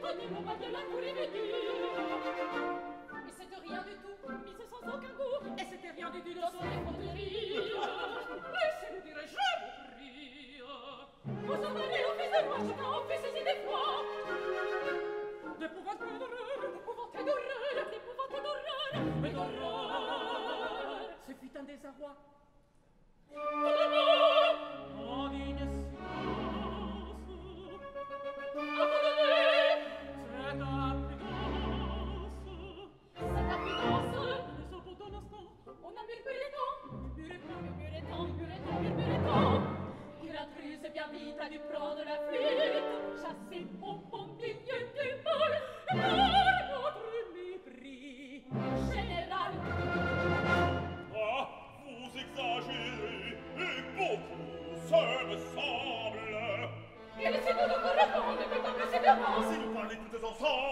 ni le mal de la coulée de Dieu. Et c'était rien du tout, mise sans aucun goût, et c'était rien du tout dans son effronterie. Laissez-nous dire, je vous prie. Vous en allez au fils de roi, chacun en fait ses idées froides. D'épouvante d'horreur, d'épouvante d'horreur, d'épouvante d'horreur, et d'horreur. Ce fut un désarroi. Oh, digne silence. Abandonnez cette impudence. Les sauts d'un instant, on a murmuré tant, murmuré tant, murmuré tant, murmuré tant. Il a cru, c'est bien vite, a dû prendre la fuite, chasser au milieu du bal, et par notre mépris général. Ah, vous exagérez, et beaucoup, ce me semble. Et laissez-nous nous correspondre, mais pas précédemment. Si nous parlez toutes ensemble,